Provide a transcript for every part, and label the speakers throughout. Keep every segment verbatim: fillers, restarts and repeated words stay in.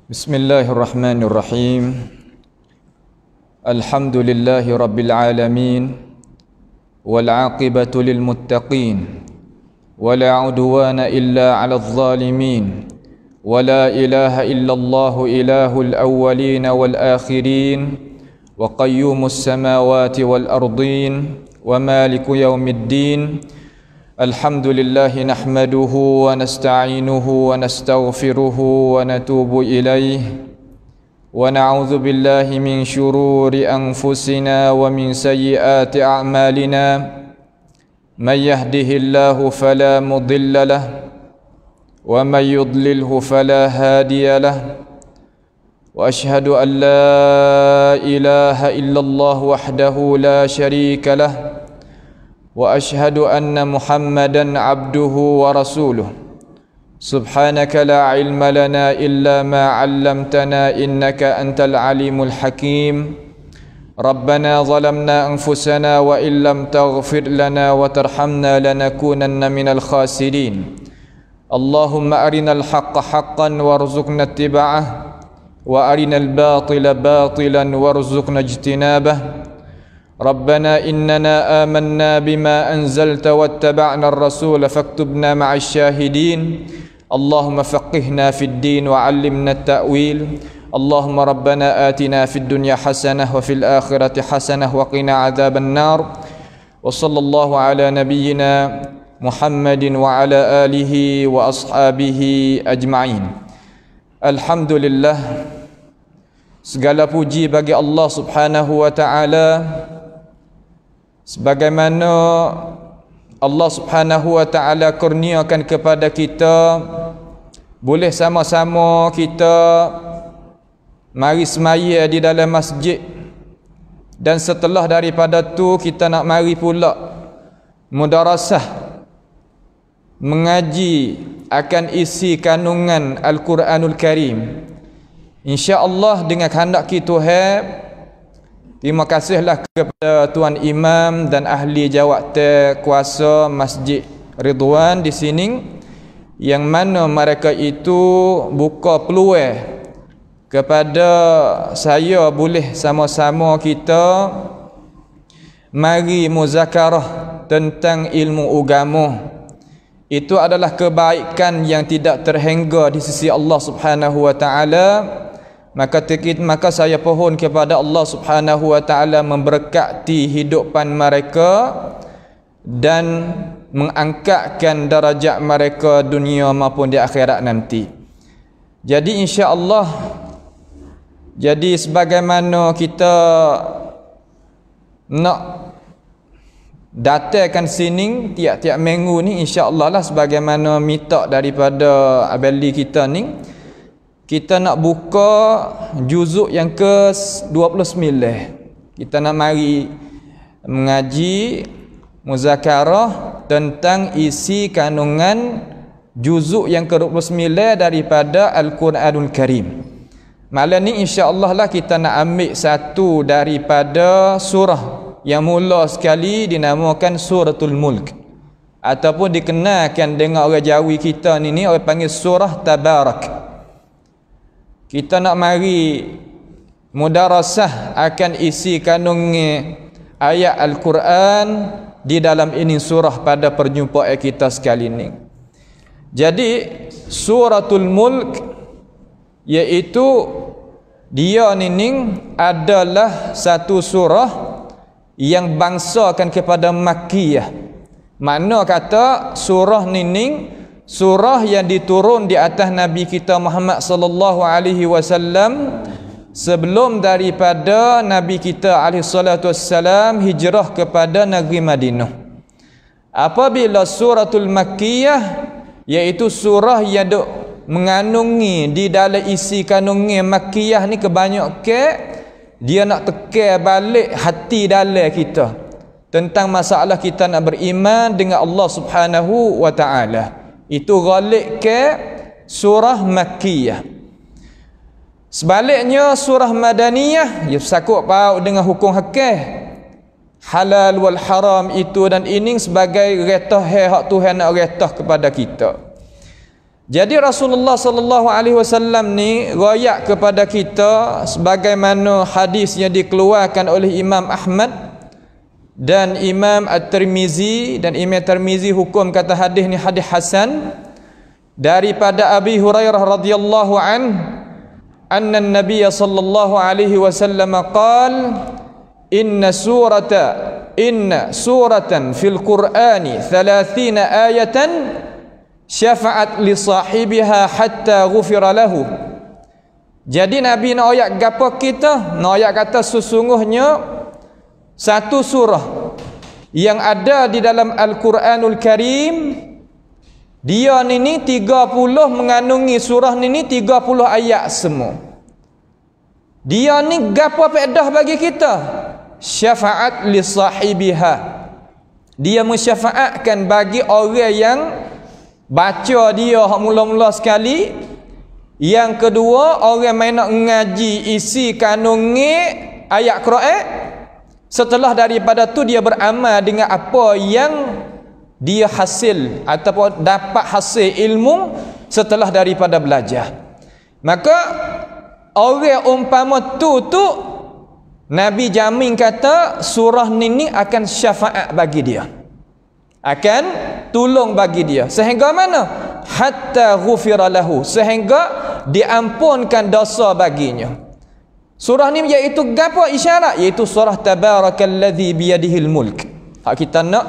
Speaker 1: Bismillahirrahmanirrahim. Alhamdulillahi rabbil alamin. Wal aqibatu lil muttaqin. Wala udwana illa 'alal zalimin. Wala ilaha illallah ilahul awwalin wal akhirin. Wa qayyumus samawati wal ardin. Wa maliku yaumiddin. Alhamdulillahi nahmaduhu wa nasta'inuhu wa nastaghfiruhu wa natubu ilaih wa na'udzu billahi min syururi anfusina wa min sayyiati a'malina may yahdihillahu fala mudilla lahu wa may yudlilhu fala hadiya lahu wa ashhadu an la ilaha illallah wahdahu la syarika lahu wa ashhadu anna Muhammadan abduhu wa rasuluh. Subhanaka la ilma lana illa ma 'allamtana innaka antal alimul hakim. Rabbana zalamna anfusana wa illam taghfir lana wa tarhamna lanakunanna minal khasirin. Allahumma arinal haqqa haqqan warzuqna ittiba'ah wa arinal batila batilan warzuqna ijtinabah. ربنا إننا آمنا بما أنزلت واتبعنا الرسول فاكتبنا مع الشاهدين اللهم فقهنا في الدين وعلمنا التأويل اللهم ربنا آتنا في الدنيا حسنة وفي الآخرة حسنة وقنا عذاب النار وصلى الله على نبينا محمد وعلى آله وأصحابه أجمعين. الحمد لله, segala puji bagi Allah Subhanahu wa ta'ala, sebagaimana Allah Subhanahu wa ta'ala kurniakan kepada kita, boleh sama-sama kita mari semaya di dalam masjid, dan setelah daripada tu kita nak mari pula mudarasah mengaji akan isi kandungan Al-Quranul Karim. InsyaAllah dengan kehendak Tuhan. Terima kasihlah kepada Tuan Imam dan ahli jawatan kuasa Masjid Ridwan di sini, yang mana mereka itu buka peluang kepada saya boleh sama-sama kita mari muzakarah tentang ilmu agama. Itu adalah kebaikan yang tidak terhingga di sisi Allah Subhanahu wa ta'ala. Maka maka saya pohon kepada Allah Subhanahu wa ta'ala memberkati hidupan mereka dan mengangkatkan darajat mereka dunia maupun di akhirat nanti. Jadi insya-Allah, jadi sebagaimana kita nak datangkan sini tiap-tiap minggu ni, insya-Allah lah sebagaimana minta daripada abali kita ni, kita nak buka juzuk yang ke dua puluh sembilan. Kita nak mari mengaji muzakarah tentang isi kandungan juzuk yang ke dua puluh sembilan daripada Al-Quranul Karim. Malam ni insya-Allah lah kita nak ambil satu daripada surah yang mula sekali dinamakan Suratul Mulk, ataupun dikenalkan dengan orang Jawi kita ni ni orang panggil surah Tabarak. Kita nak mari mudarasah akan isi kandungan ayat Al-Quran di dalam ini surah pada perjumpaan kita sekali ini. Jadi Suratul Mulk iaitu dia ni adalah satu surah yang bangsakan kepada Makkiyah. Makna kata surah ni surah yang diturun di atas Nabi kita Muhammad sallallahu alaihi wasallam sebelum daripada Nabi kita alaihi salatu wassalam hijrah kepada negeri Madinah. Apabila suratul Makkiyah iaitu surah yang duk mengandungi di dalam isi kandungan Makkiyah ni, kebanyakan dia nak tekan balik hati dalam kita tentang masalah kita nak beriman dengan Allah Subhanahu wa ta'ala. Itu ghalib ke surah Makkiyah. Sebaliknya surah Madaniyah ia sakut paut dengan hukum hakih, halal wal haram itu dan ini sebagai retah hak Tuhan nak retah kepada kita. Jadi Rasulullah sallallahu alaihi wasallam ni royak kepada kita sebagaimana hadisnya dikeluarkan oleh Imam Ahmad dan Imam At-Tirmizi, dan Imam At-Tirmizi hukum kata hadis ni hadis hasan daripada Abi Hurairah radhiyallahu an anna an-nabiy sallallahu alaihi wasallam qala inna surata inna suratan fil qur'ani thalathina ayatan syafa'at li sahibiha hatta ghufira lahu. Jadi Nabi nak ayat gapo kita? Nak ayat kata sesungguhnya satu surah yang ada di dalam Al-Quranul Karim, dia ni ni tiga puluh mengandungi surah ni ni tiga puluh ayat semua. Dia ni gapo faedah bagi kita? Syafa'at li sahibiha. Dia mensyafaatkan bagi orang yang baca dia hak mula-mula sekali. Yang kedua, orang main nak ngaji isi kandungi ayat Quran. Setelah daripada tu dia beramal dengan apa yang dia hasil ataupun dapat hasil ilmu setelah daripada belajar. Maka orang umpama tu tu Nabi jamin kata surah ni ni akan syafaat bagi dia, akan tolong bagi dia sehingga mana? Hatta ghufira lahu, sehingga diampunkan dosa baginya. Surah ni iaitu gapo isyarat? Iaitu surah Tabarakalladzi biyadihil mulk. Hak kita nak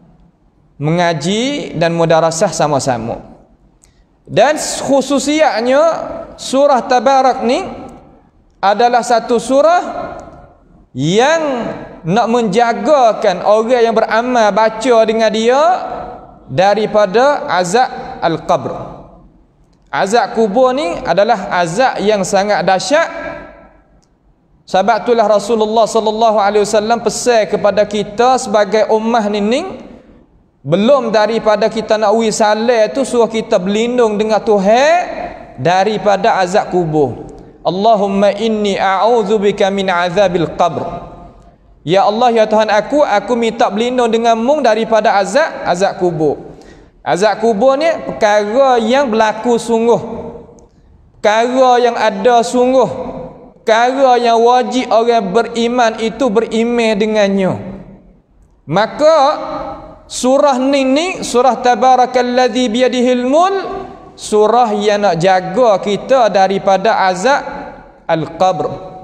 Speaker 1: mengaji dan mudarasah sama-sama. Dan khususiatnya surah Tabarak ni adalah satu surah yang nak menjagakan orang yang beramal baca dengan dia daripada azab al-qabr. Azab kubur ni adalah azab yang sangat dahsyat. Sebab itulah Rasulullah sallallahu alaihi wasallam pesan kepada kita sebagai ummah ni ni, belum daripada kita nak wisale tu suruh kita berlindung dengan Tuhan daripada azab kubur. Allahumma inni a'udzubika min azabil qabr. Ya Allah, ya Tuhan aku, aku minta berlindung denganmu daripada azab azab kubur. Azab kubur ni perkara yang berlaku sungguh, perkara yang ada sungguh, perkara yang wajib orang beriman itu beriman dengannya. Maka surah ni ni surah Tabarakalladzi biyadihil mulk, surah yang nak jaga kita daripada azab al-qabr.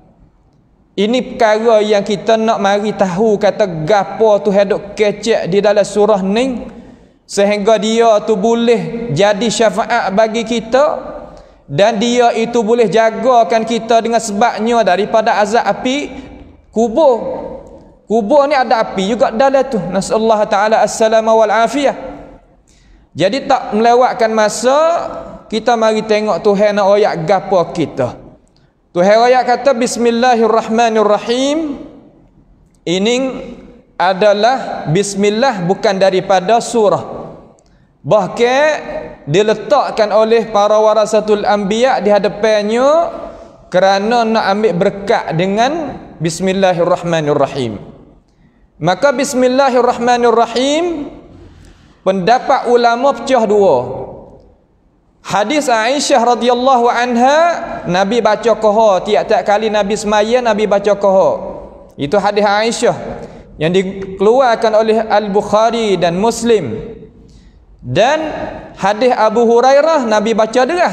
Speaker 1: Ini perkara yang kita nak mari tahu kata gapo tu hadok kecek di dalam surah ni, sehingga dia tu boleh jadi syafaat bagi kita, dan dia itu boleh jagakan kita dengan sebabnya daripada azab api kubur. Kubur ni ada api juga dalam tu. Nasallahu taala as-salama wal afiyah. Jadi tak melewatkan masa, kita mari tengok Tuhan nak royak gapo kita. Tuhan royak kata bismillahirrahmanirrahim. Ini adalah bismillah bukan daripada surah. Bahkan diletakkan oleh para warasatul anbiya di hadapannya kerana nak ambil berkat dengan bismillahirrahmanirrahim. Maka bismillahirrahmanirrahim, pendapat ulama pecah dua. Hadis Aisyah radhiyallahu anha, Nabi baca qahar tiap-tiap kali Nabi semaya Nabi baca qahar. Itu hadis Aisyah yang dikeluarkan oleh Al-Bukhari dan Muslim. Dan hadis Abu Hurairah Nabi baca derah.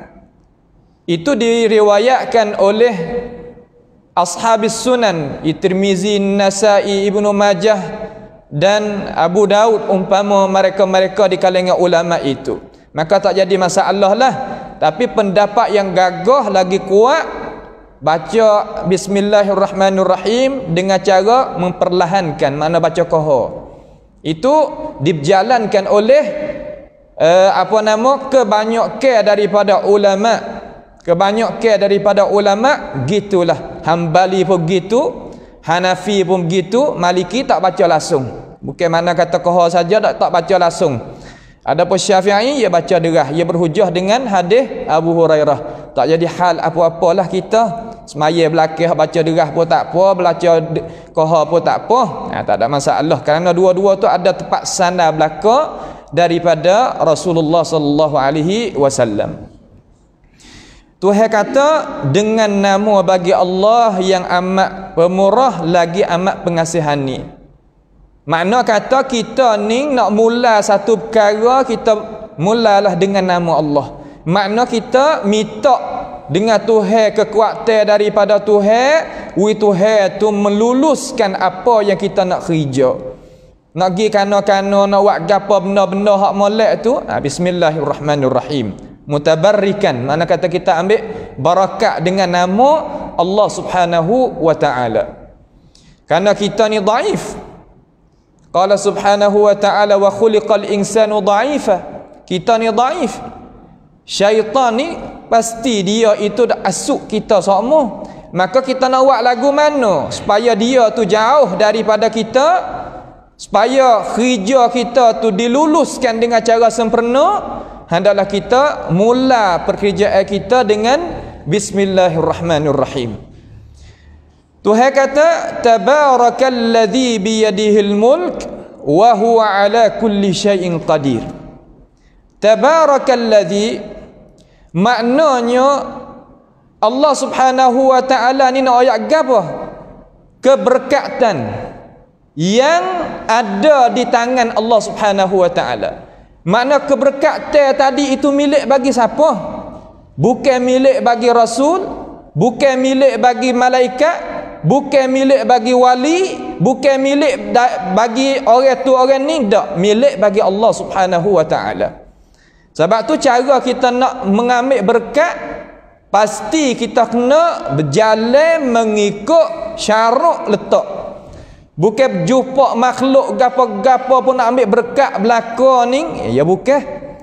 Speaker 1: Itu diriwayatkan oleh Ashabis Sunan, Tirmizi, Nasai, Ibnu Majah dan Abu Daud, umpama mereka-mereka di kalangan ulama itu. Maka tak jadi masalah lah. Tapi pendapat yang gagah lagi kuat, baca bismillahirrahmanirrahim dengan cara memperlahankan, makna baca qahar. Itu dijalankan oleh uh, apa nama kebanyakan daripada ulama. Kebanyakan daripada ulama gitulah. Hambali pun gitu, Hanafi pun begitu, Maliki tak baca langsung. Bukan mana kata qahar saja tak, tak baca langsung. Adapun Syafi'i ia baca derah, ia berhujah dengan hadis Abu Hurairah. Tak jadi hal apa-apalah kita semaya belakang baca derah pun tak apa, baca fuqaha pun tak apa, ha, tak ada masalah kerana dua-dua tu ada tempat sandar belaka daripada Rasulullah sallallahu alaihi wasallam. Tuhan kata dengan nama bagi Allah yang amat pemurah lagi amat pengasihani. Makna kata kita ni nak mula satu perkara, kita mulalah dengan nama Allah. Makna kita minta dengan Tuhan kekuatan daripada Tuhan, wi Tuhan tu meluluskan apa yang kita nak kerja. Nak pergi kana-kana nak buat gapo benda-benda hak molek tu, ha, bismillahirrahmanirrahim. Mutabarrikan, mana kata kita ambil barakat dengan nama Allah Subhanahu wa taala. Karena kita ni dhaif. Qala Subhanahu wa taala wa khuliqal insanu dhaifa. Kita ni dhaif. Syaitan ni pasti dia itu dah asuk kita semua. Maka kita nak buat lagu mana supaya dia tu jauh daripada kita, supaya kerja kita tu diluluskan dengan cara sempurna, hendaklah kita mula pekerjaan kita dengan bismillahirrahmanirrahim. Tuhan kata tabarakalladzi biyadihil mulk wa huwa ala kulli syai'in qadir. Tabarakalladzi maknanya Allah Subhanahu wa taala ni nak ayat apa? Keberkatan yang ada di tangan Allah Subhanahu wa taala. Makna keberkatan tadi itu milik bagi siapa? Bukan milik bagi Rasul, bukan milik bagi malaikat, bukan milik bagi wali, bukan milik bagi orang tu orang ni, tak, milik bagi Allah Subhanahu wa taala. Sebab tu cara kita nak mengambil berkat, pasti kita kena berjalan mengikut syarat letak. Bukan jumpa makhluk gapo-gapo pun nak ambil berkat belaka ni, ya bukan.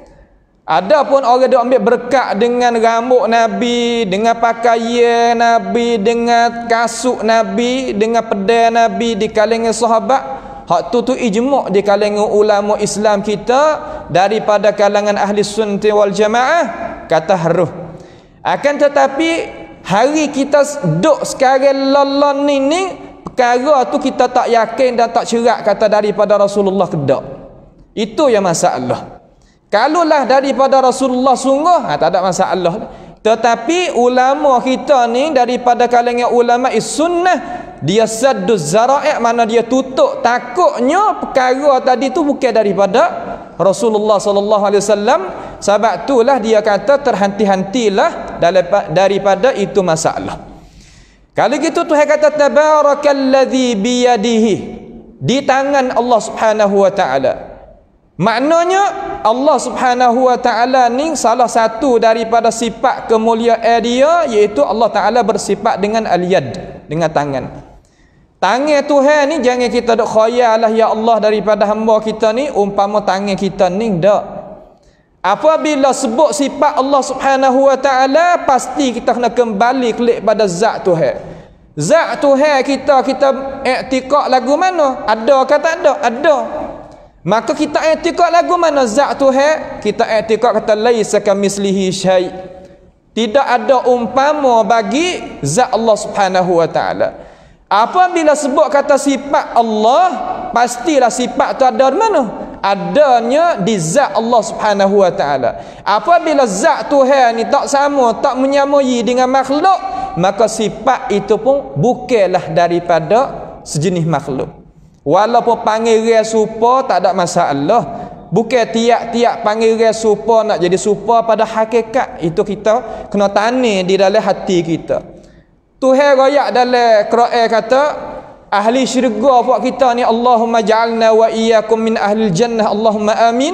Speaker 1: Ada pun orang dok ambil berkat dengan rambut Nabi, dengan pakaian Nabi, dengan kasut Nabi, dengan pedai Nabi di kalangan sahabat. Hak tu tu ijma' di kalangan ulama Islam kita daripada kalangan ahli sunnah wal jamaah kata harus. Akan tetapi hari kita duk sekarang lalon ni ni perkara tu kita tak yakin dan tak cerak kata daripada Rasulullah kedak. Itu yang masalah. Kalaulah daripada Rasulullah sungguh, ha, tak ada masalah. Tetapi ulama kita ni daripada kalangan ulama sunnah, dia saddu zara'i, mana dia tutup takutnya perkara tadi tu bukan daripada Rasulullah sallallahu alaihi wasallam. Sebab itulah dia kata terhenti-hentilah daripada itu masalah. Kalau gitu Tuhan kata tabarakalladzi biyadihi, di tangan Allah Subhanahu wa taala. Maknanya Allah Subhanahu wa taala ni salah satu daripada sifat kemuliaan dia, iaitu Allah taala bersifat dengan al-yad, dengan tangan. Tangan Tuhan ni jangan kita dok khayal lah ya Allah daripada hamba kita ni umpama tangan kita ni, dak. Apabila sebut sifat Allah Subhanahu wa taala, pasti kita kena kembali kelik pada zat Tuhan. Zat Tuhan kita kita i'tiqad lagu mana? Ada ke tak ada? Ada. Maka kita i'tiqad lagu mana zat Tuhan? Kita i'tiqad kata laisa kamislihi syai'. Tidak ada umpama bagi zat Allah Subhanahu wa taala. Apabila sebut kata sifat Allah, pastilah sifat tu ada di mana? Adanya di zat Allah Subhanahu wa taala. Apabila zat Tuhan ni tak sama, tak menyamai dengan makhluk, maka sifat itu pun bukanlah daripada sejenis makhluk. Walaupun panggilan serupa tak ada masalah. Bukan tiap-tiap panggilan serupa nak jadi serupa pada hakikat. Itu kita kena tanam di dalam hati kita. Tuhan royak dalam Quran kata ahli syurga buat kita ni, Allahumma ja'alna wa iyyakum min ahli jannah, Allahumma amin.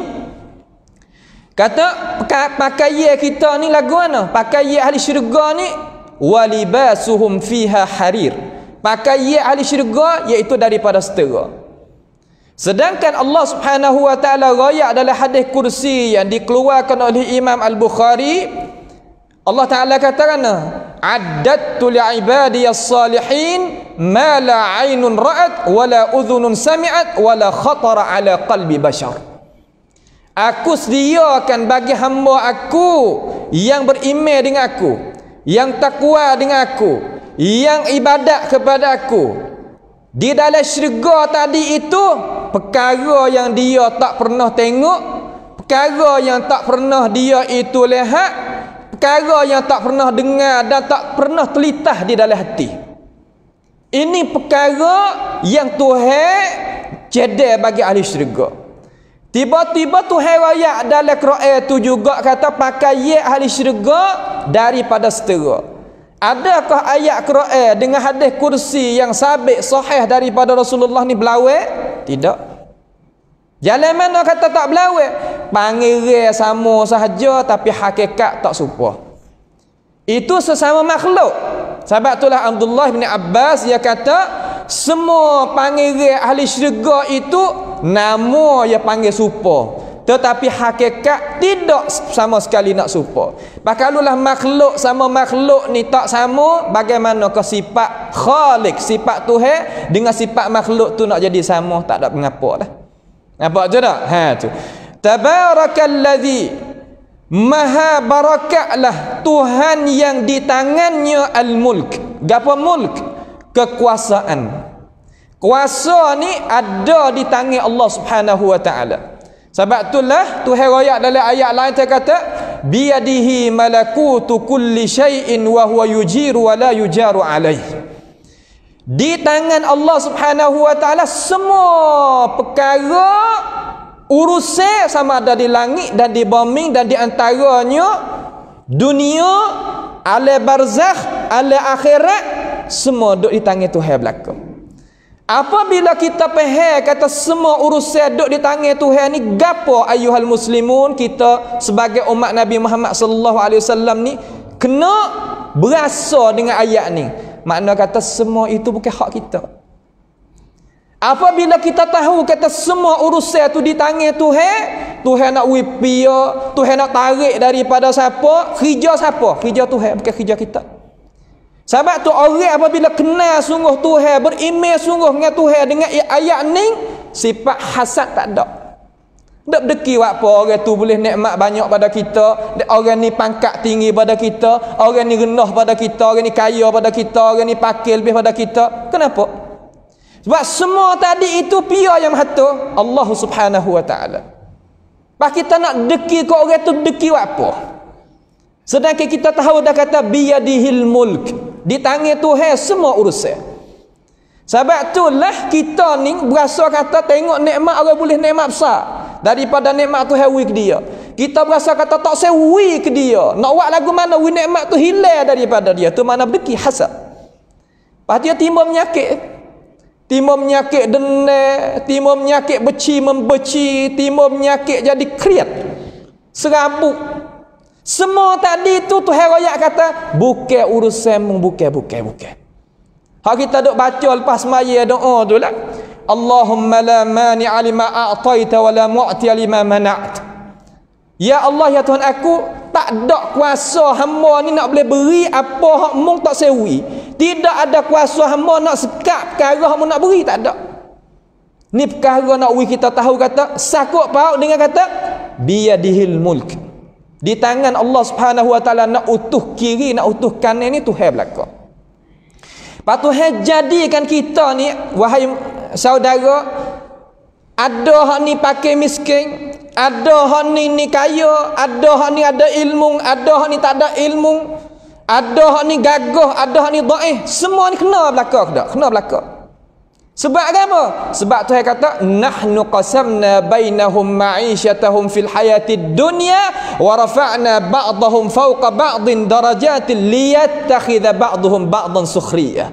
Speaker 1: Kata pakaian kita ni lagu mana? Pakaian ahli syurga ni walibasuhum fiha harir. Pakaian ahli syurga iaitu daripada setera. Sedangkan Allah Subhanahu wa taala royak dalam hadis kursi yang dikeluarkan oleh Imam Al-Bukhari, Allah Ta'ala katakan addattu li'ibadiyas salihin ma la aynun ra'at wa la udhunun sami'at wa la khatara ala qalbi bashar. Aku sediakan bagi hamba aku yang beriman dengan aku, yang takwa dengan aku, yang ibadat kepada aku, Di dalam syurga tadi itu perkara yang dia tak pernah tengok, perkara yang tak pernah dia itu lihat, perkara yang tak pernah dengar dan tak pernah terlintas di dalam hati. Ini perkara yang Tuhan cedek bagi ahli syurga. Tiba-tiba Tuhan royak dalam Quran tu juga kata pakai ye ahli syurga daripada setera. Adakah ayat Quran dengan hadis kursi yang sabit sahih daripada Rasulullah ni berlawan? Tidak. Jalan mana kata tak berlawan? Panggil sama sahaja tapi hakikat tak serupa. Itu sesama makhluk. Sebab itulah Abdullah bin Abbas dia kata semua panggil ahli syurga itu nama dia panggil serupa, tetapi hakikat tidak sama sekali nak serupa. Bakalulah makhluk sama makhluk ni tak sama, bagaimana ke sifat Khalik, sifat Tuhan dengan sifat makhluk tu nak jadi sama, tak ada mengapa dah. Nampak je tak? Ha tu. Tabarakallazi, maha barakatlah Tuhan yang di tangannya al-mulk. Gapo mulk? Kekuasaan. Kuasa ni ada di tangan Allah Subhanahu wa taala. Sebab itulah Tuhan royak dalam ayat lain dia kata biyadihi malakutu kulli syai'in wa huwa yujiru wa la yujaru alaih. Di tangan Allah Subhanahu wa taala semua perkara urusan sama ada di langit dan di bumi dan di antaranya dunia, alam barzakh, alam akhirat, semua duduk di tangan Tuhan belaka. Apabila kita faham kata semua urusan duduk di tangan Tuhan ni, gapo ayuhal muslimun, kita sebagai umat Nabi Muhammad sallallahu alaihi wasallam ni kena berasa dengan ayat ni. Makna kata semua itu bukan hak kita. Apabila kita tahu kata semua urusan tu di tangan Tuhan, Tuhan nak wipia, Tuhan nak tarik daripada siapa? Kerja siapa? Kerja Tuhan, bukan kerja kita. Sebab tu orang apabila kenal sungguh Tuhan, beriman sungguh dengan Tuhan dengan ayat ni, sifat hasad tak ada. Tak berdeki apa orang tu boleh nikmat banyak pada kita, orang ni pangkat tinggi pada kita, orang ni rendah pada kita, orang ni kaya pada kita, orang ni pakil lebih pada kita. Kenapa? Sebab semua tadi itu pia yang maha Allah Subhanahu wa taala. Pak kita nak deki ke orang tu deki apa? Sedangkan kita tahu dah kata biyadihil mulk, di tangan Tuhan semua urusan. Sebab itulah kita ni berasa kata tengok nikmat orang boleh nikmat besar daripada nikmat Tuhan wi ke dia. Kita berasa kata tak sewi ke dia. Nak buat lagu mana wi nikmat tu hilang daripada dia. Tu mana berdeki hasad. Lepas dia timbul penyakit. Timbul penyakit dendam, timbul penyakit beci membeci, timbul penyakit jadi kriat, serabut. Semua tadi tu Tuhan royak kata bukan urusan mu, bukan bukan bukan. Hak kita duk baca lepas semaya doa tu lah. Allahumma la mani'a lima a'taita wa la mu'tiya lima mana'ta. Ya Allah ya Tuhan aku, tak ada kuasa hamba ni nak boleh beri apa hak mung tak sewi. Tidak ada kuasa hamba nak sekat perkara hak mung nak beri, tak ada. Ni perkara nak wi kita tahu kata sakut paut dengan kata biyadihil mulk. Di tangan Allah Subhanahu wa taala nak utuh kiri nak utuh kanan ni Tuhan belaka. Pak Tuhan jadikan kita ni wahai saudara, ada hak ni pakai miskin, ada hak ni ni kaya, ada hak ni ada ilmu, ada hak ni tak ada ilmu, ada hak ni gagah, ada hak ni dhaif, semua ni kena belaka ke tak? Kena belaka. Sebab apa? Sebab Tuhan kata nahnu qasamna bainahum ma'isyatahum fil hayatid dunya wa rafa'na ba'dahum fawqa ba'din darajatin liyattakhidha ba'dhum ba'dan sukhriya.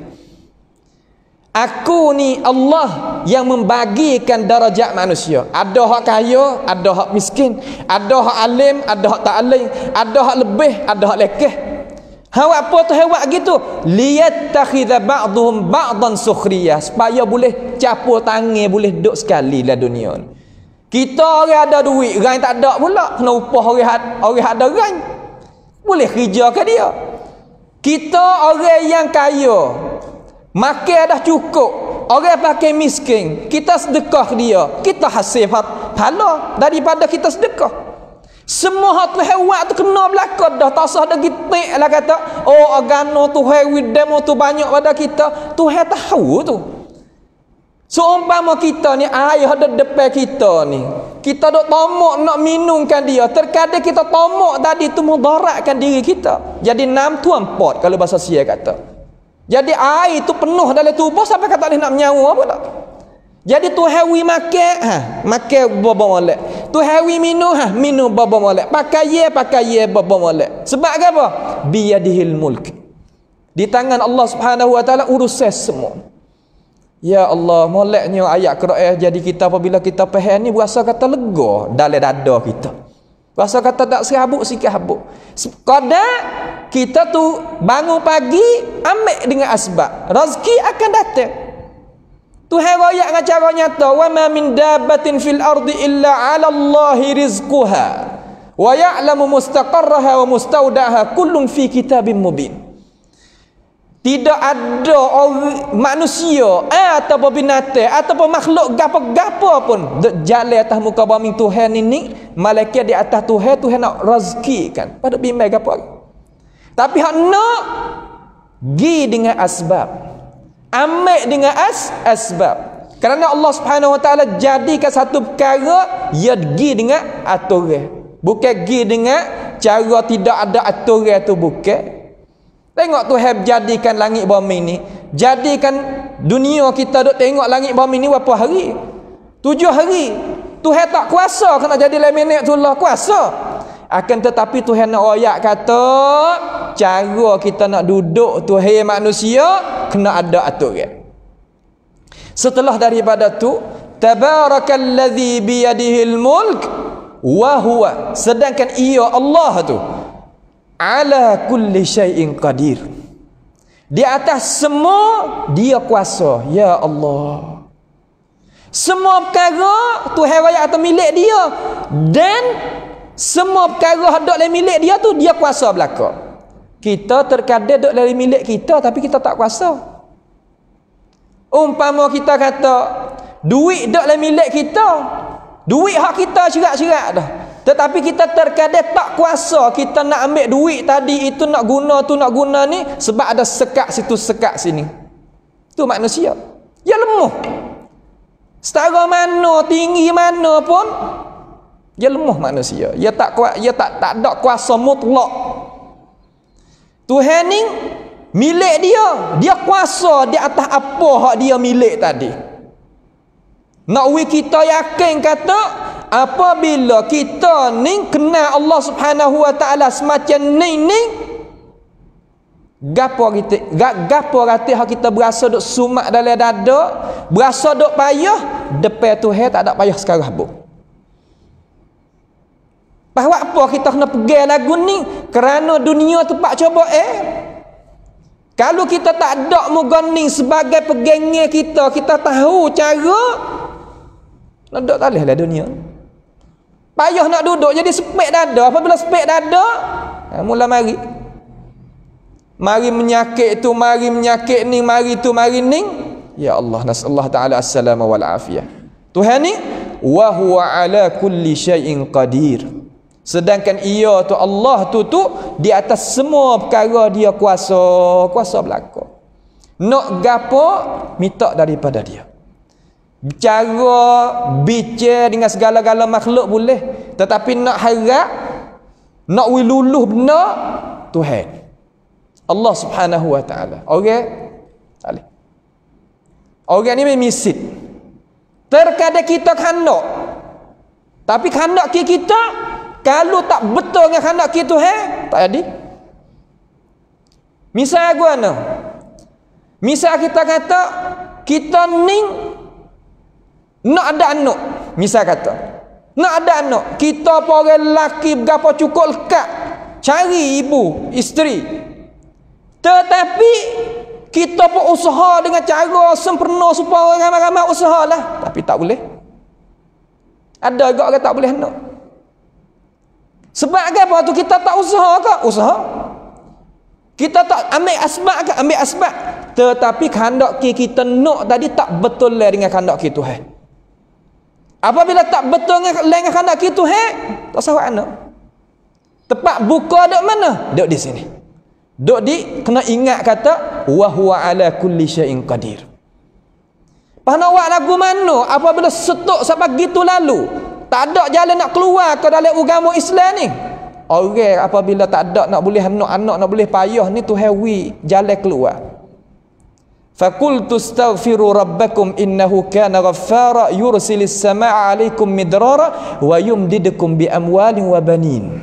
Speaker 1: Aku ni Allah yang membagikan darajat manusia. Ada hak kaya, ada hak miskin, ada hak alim, ada hak tak alim, ada hak lebih, ada hak lekeh. Hawa apa tu hawa gitu? Liyattakhidha ba'dhum ba'dan sukhriya, supaya boleh capur tangan, boleh duduk sekali dalam dunia ni. Kita orang ada duit, orang tak ada pula, kena upah orang orang ada orang. Boleh kerja ke dia? Kita orang yang kaya, makan dah cukup, orang pakai miskin, kita sedekah ke dia, kita hasil pahala daripada kita sedekah. Semua hak Tuhan buat tu kena belaka dah, tak usah ada gitik lah kata oh agama Tuhan widam tu banyak pada kita. Tuhan tahu tu. Seumpama kita ni air ada depan kita ni, kita dok tomok nak minumkan dia, terkadang kita tomok tadi tu mudaratkan diri kita. Jadi enam tuan pot kalau bahasa Sia kata. Jadi air tu penuh dalam tubuh sampai kata ni nak menyawa apa tak. Jadi tu hawi makan, ha, makan baba molek. Tu hawi minum, ha, minum baba molek. Pakai ye, pakai ye baba molek. Sebab apa? Biyadihil mulk. Di tangan Allah Subhanahu wa taala urusan semua. Ya Allah, moleknya ayat Quran jadi kita apabila kita faham ni berasa kata lega dalam dada kita. Berasa kata tak serabut sikit habuk. Kadang kita tu bangun pagi ambil dengan asbab. Rezeki akan datang. Tuhan royak dengan cara nyata, wa ma min dabbatin fil ardi illa 'ala Allahi rizquha wa ya'lamu mustaqarraha wa mustaudaha kullun fi kitabim mubin. Tidak ada orang manusia ataupun binatang ataupun makhluk gapo-gapo pun jalan atas muka bumi Tuhan ini, malaikat di atas Tuhan, Tuhan nak rezekikan pada bimbang gapo. Tapi hak nak gi dengan asbab, ambil dengan as asbab. Kerana Allah Subhanahu wa taala jadikan satu perkara ia gi dengan aturan, bukan gi dengan cara tidak ada aturan tu, bukan. Tengok Tuhan jadikan langit bumi ni, jadikan dunia kita duk tengok langit bumi ni berapa hari? Tujuh hari. Tuhan tak kuasa kena jadi lain minit tu Allah kuasa. Akan tetapi Tuhan nak royak kata cara kita nak duduk tu hai manusia kena ada aturan. Setelah daripada tu, tabarakallazi biyadihil mulk wa huwa, sedangkan ia Allah tu ala kulli syai'in qadir, di atas semua dia kuasa. Ya Allah, semua perkara Tuhan raya atas milik dia, dan semua perkara hendak dalam milik dia tu dia kuasa belaka. Kita terkadang duk dalam milik kita tapi kita tak kuasa. Umpama kita kata duit duk dalam milik kita, duit hak kita cerak-cerak dah, tetapi kita terkadang tak kuasa kita nak ambil duit tadi itu, nak guna tu nak guna ni, sebab ada sekat situ sekat sini. Tu manusia. Dia lemah. Setara mana, tinggi mana pun dia lemah manusia. Dia tak kuat, dia tak tak ada kuasa mutlak. Tuhan ni milik dia, dia kuasa di atas apa hak dia milik tadi. Nak we kita yakin kata apabila kita ni kenal Allah Subhanahu wa taala semacam ni ni, gapo kita gapo rati hak kita berasa duk sumak dalam dada, berasa duk payah, depan Tuhan tak ada payah sekarang habuk. Bahawa apa kita kena pegang lagu ni? Kerana dunia tempat coba eh. Kalau kita tak ada muganing sebagai pegangnya kita, kita tahu cara nak duduk tak boleh lah dunia. Payah nak duduk jadi sepek dada. Apabila sepek dada, ha, mula mari. Mari menyakit tu, mari menyakit ni, mari tu, mari ni. Ya Allah, nasallahu taala as-salama wal afiyah. Tuhan ni wa huwa ala kulli syai'in qadir. Sedangkan ia tu Allah tu tu di atas semua perkara dia kuasa, kuasa belaka. Nak gapo minta daripada dia. Bicara bicara dengan segala-gala makhluk boleh, tetapi nak harap nak wiluluh benar Tuhan Allah Subhanahu wa taala. Orang tak boleh. Orang ni memisit. Terkadang kita kandak, tapi kandak kita kalau tak betul dengan kandak kita Tuhan, tak jadi. Misal gua no. Misal kita kata kita ni nak ada anak, misal kata nak ada anak, kita orang lelaki berapa cukup lekat cari ibu, isteri, tetapi kita pun usaha dengan cara sempurna supaya ramai-ramai usaha lah, tapi tak boleh. Ada juga orang tak boleh anak. Sebab apa tu? Kita tak usaha ke? Usaha. Kita tak ambil asbab ke? Ambil asbab. Tetapi kehendak kita nak tadi tak betul lah dengan kehendak kita Tuhan. Apabila tak betul dengan kehendak kita Tuhan, tak sawak anak. Tepat buka duk mana? Duk di sini. Duk di, kena ingat kata wa huwa ala kulli syai'in qadir. Pas nak buat lagu mana apabila setuk sampai gitu lalu, tak ada jalan nak keluar ke dalam agama Islam ni. Orang apabila tak ada nak boleh anak-anak nak boleh payah ni, Tuhan wi jalan keluar. Faqultu astaghfiru rabbakum innahu kana ghaffara yursilis samaa'a 'alaikum midrara wa yumdidukum bi amwalin wa banin.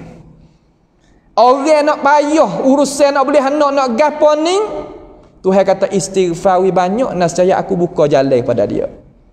Speaker 1: Orang nak payah urusan nak boleh anak nak gapo ni, Tuhan kata istighfar banyak, nascaya aku buka jalan pada dia.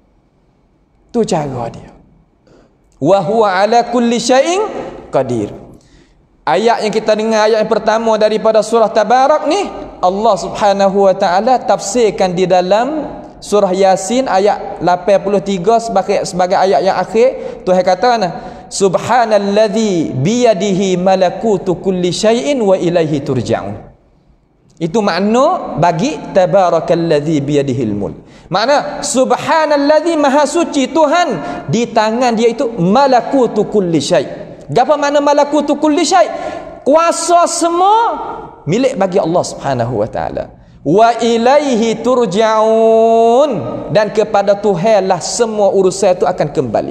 Speaker 1: Tu cara dia. Wa huwa ala kulli syai'in qadir. Ayat yang kita dengar, ayat yang pertama daripada surah Tabarak ni, Allah Subhanahu wa taala tafsirkan di dalam surah Yasin ayat lapan puluh tiga sebagai sebagai ayat yang akhir. Tuhan kata nah, subhanallazi biyadihi malakutu kulli syai'in wa ilaihi turja'un. Itu makna bagi tabarakallazi biyadihil mulk. Makna subhanallazi maha suci Tuhan, di tangan dia itu malakutu kulli syai'. Apa makna malakutu kulli syai'? Kuasa semua milik bagi Allah Subhanahu wa taala. Wa ilaihi turja'un, dan kepada Tuhan lah semua urusan itu akan kembali.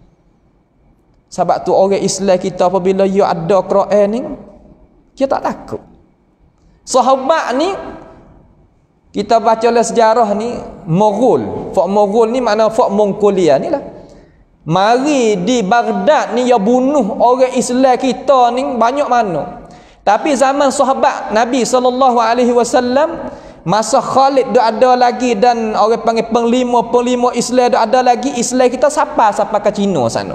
Speaker 1: Sebab tu orang Islam kita apabila dia ada Quran ni, dia tak takut. Sahabat ni kita baca dalam sejarah ni, Moghul, Fok Moghul ni makna Fok Mongolia ni lah. Mari di Baghdad ni ya bunuh orang Islam kita ni banyak mana. Tapi zaman sahabat Nabi sallallahu alaihi wasallam, masa Khalid dah ada lagi dan orang panggil penglima-penglima Islam dah ada lagi, Islam kita siapa siapa ke Cina sana.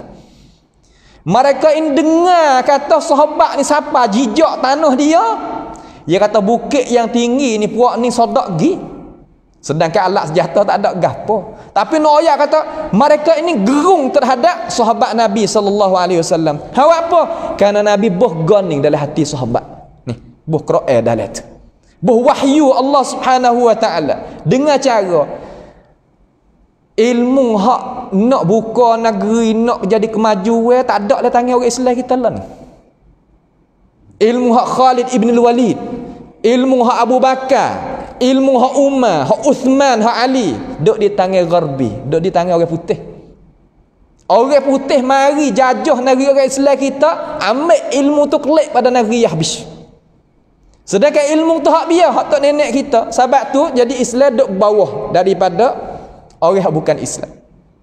Speaker 1: Mereka ini dengar kata sahabat ni siapa jijak tanah dia. Dia kata bukit yang tinggi ni puak ni sodak gi. Sedangkan alat senjata tak ada gapo. Tapi Noya kata mereka ini gerung terhadap sahabat Nabi sallallahu alaihi wasallam. Hawa apa? Karena Nabi boh goning dalam hati sahabat. Ni, boh Quran dalam tu. Boh wahyu Allah Subhanahu wa taala. Dengan cara ilmu hak nak buka negeri, nak jadi kemajuan, tak ada dalam tangan orang Islam kita lah. Ilmu hak Khalid ibn al-Walid, ilmu hak Abu Bakar, ilmu hak Umar, hak Uthman, hak Ali, duk di tangan Gharbi, duk di tangan orang putih. Orang putih mari jajah negeri orang Islam kita, ambil ilmu tu kelik pada negeri habis. Sedangkan ilmu tu hak biar, hak tok nenek kita. Sebab tu jadi Islam duk bawah daripada orang yang bukan Islam.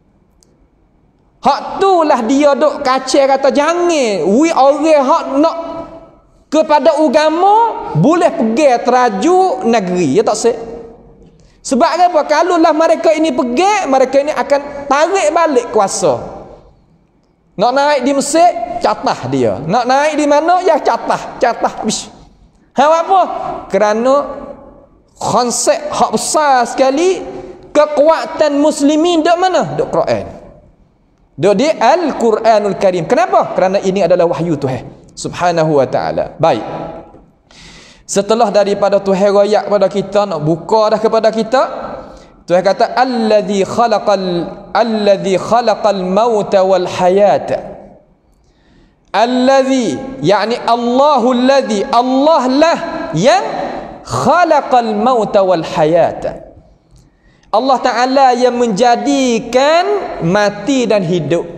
Speaker 1: Hak tu lah dia duk kacau kata jangan we orang hak nak kepada agama boleh pergi teraju negeri, ya tak sih? Sebab apa? Kalaulah mereka ini pergi, mereka ini akan tarik balik kuasa. Nak naik di Mesir, catah dia. Nak naik di mana, ya catah, catah habis. Hal apa? Kerana konsep hak besar sekali, kekuatan muslimin dok mana? Dok Quran. Dok di Al-Quranul Karim. Kenapa? Kerana ini adalah wahyu Tuhan Subhanahu wa ta'ala. Baik, setelah daripada Tuhan royak kepada kita, nak buka dah kepada kita, Tuhan kata allazi khalaqal allazi khalaqal mauta wal hayata. Allazi yakni Allahu allazi, Allah lah yang khalaqal mauta wal hayata. Allah Ta'ala yang menjadikan mati dan hidup.